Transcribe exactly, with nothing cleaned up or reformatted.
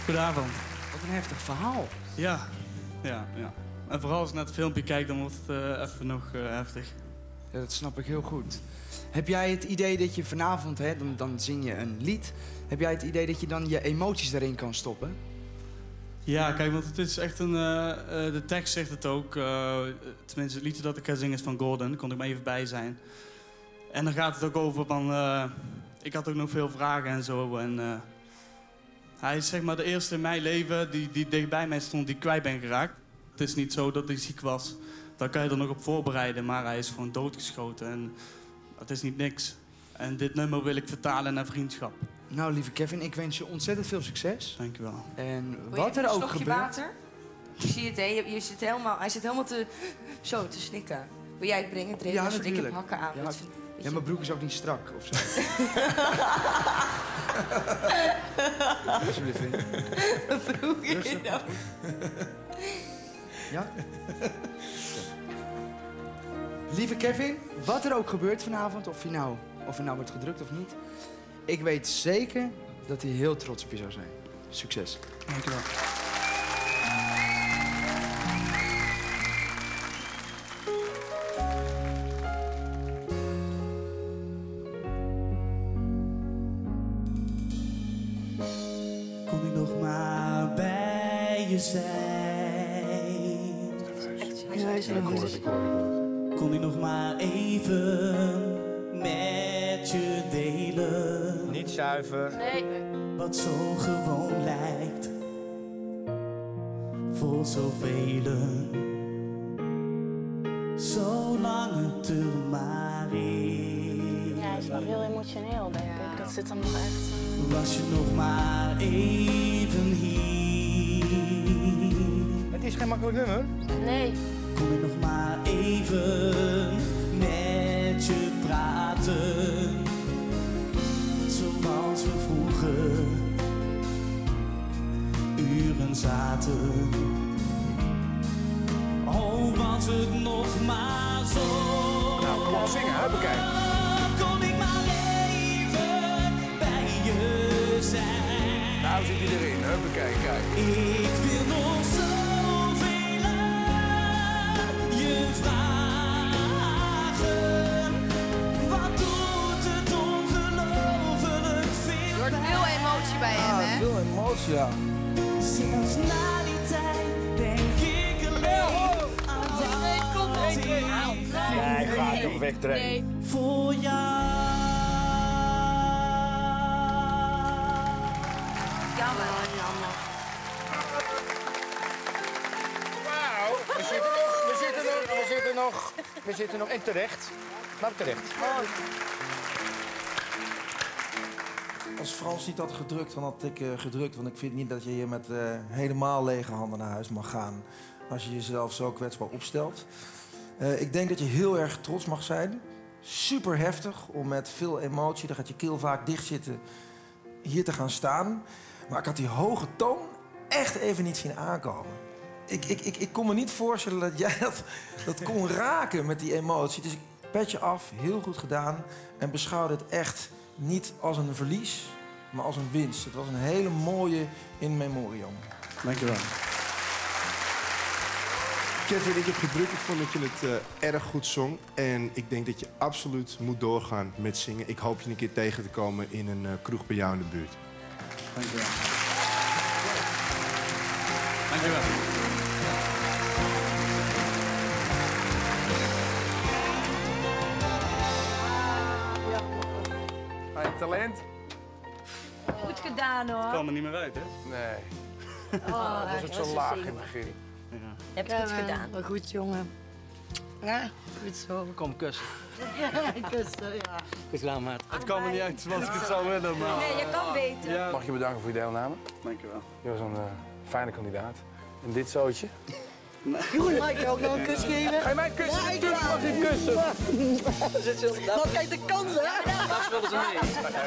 Goedenavond. Wat een heftig verhaal. Ja, ja, ja. En vooral als ik naar het filmpje kijk, dan wordt het uh, even nog uh, heftig. Ja, dat snap ik heel goed. Heb jij het idee dat je vanavond, hè, dan, dan zing je een lied. Heb jij het idee dat je dan je emoties erin kan stoppen? Ja, kijk, want het is echt een... Uh, uh, de tekst zegt het ook. Uh, tenminste, het liedje dat ik ga zingen is van Gordon. Daar kon ik maar even bij zijn. En dan gaat het ook over van... Uh, ik had ook nog veel vragen en zo. En, uh, hij is zeg maar de eerste in mijn leven die, die dichtbij mij stond, die ik kwijt ben geraakt. Het is niet zo dat hij ziek was. Daar kan je er nog op voorbereiden, maar hij is gewoon doodgeschoten. En het is niet niks. En dit nummer wil ik vertalen naar vriendschap. Nou, lieve Kevin, ik wens je ontzettend veel succes. Dankjewel. En Wil wat je er een ook slokje gebeurt... water? Je ziet het, hè? Je, je zit helemaal, hij zit helemaal te, zo te snikken. Wil jij het brengen? Dreef, Ja, want ik heb natuurlijk. hakken aan. Ja, Dat vind- weet ja, je- mijn broek is ook niet strak, of zo. Alsjeblieft, vriend. Een broek in. Rustig. Nou. Ja? Lieve Kevin, wat er ook gebeurt vanavond, of je nou, of je nou wordt gedrukt of niet, ik weet zeker dat hij heel trots op je zou zijn. Succes. Dankjewel. Kon ik nog maar bij je zijn? Ja, hij is heel goed. Kon ik nog maar even met je delen? Niet zuiver. Nee. Wat zo gewoon lijkt voor zoveel. Zolang het er maar is. Ja, hij is nog heel emotioneel, denk ik. Dat zit hem nog echt... uh, Was je nog maar even hier? Het is geen makkelijk nummer. Nee. Kon ik nog maar even met je praten, zoals we vroeger uren zaten. Oh, was het nog maar zo. Nou, kom op zingen, huppakee. Kon ik maar even bij je zijn. Nou zit hij erin, huppakee, kijk. Ik wil nog zoveel aan je vragen. Wat doet het ongelooflijk veel Er wordt veel emotie bij hem, hè? Veel emotie, ja. Zelfs na die tijd denk ik alleen aan wat ik Nee, ga toch weg, Trey. voor jou. Jammer, jammer. Wauw, we zitten nog, we zitten nog, we zitten nog, we zitten nog. En terecht. Nou, terecht. Als Frans niet had gedrukt, dan had ik uh, gedrukt. Want ik vind niet dat je hier met uh, helemaal lege handen naar huis mag gaan. Als je jezelf zo kwetsbaar opstelt. Uh, ik denk dat je heel erg trots mag zijn. Super heftig om met veel emotie, dan gaat je keel vaak dicht zitten, hier te gaan staan. Maar ik had die hoge toon echt even niet zien aankomen. Ik, ik, ik, ik kon me niet voorstellen dat jij dat, dat kon raken met die emotie. Dus ik pet je af, heel goed gedaan. En beschouw het echt niet als een verlies, maar als een winst. Het was een hele mooie in memoriam. Dankjewel. Kevin, ik heb gedrukt. Ik vond dat je het uh, erg goed zong. En ik denk dat je absoluut moet doorgaan met zingen. Ik hoop je een keer tegen te komen in een uh, kroeg bij jou in de buurt. Dankjewel. Dankjewel. Hij heeft talent. Goed gedaan, hoor. Kan er niet meer uit, hè? Nee, Oh, dat was het zo laag in het begin. Ja. je hebt het goed gedaan. Wel goed, jongen. Ja, goed zo. Kom, kussen. Ja, kussen, ja. Goed gedaan, maat. Het kan me niet uit zoals ik het zou willen, maar... Nee, je kan beter. Ja. Mag je bedanken voor je deelname. Dankjewel. Je was een uh, fijne kandidaat. En dit zootje. Jongen, mag ik ook nog een kus geven? Ga je mij kussen? Ja, Natuurlijk mag je kussen. Nou, kijk de kans, hè? Dat wilden ze mee.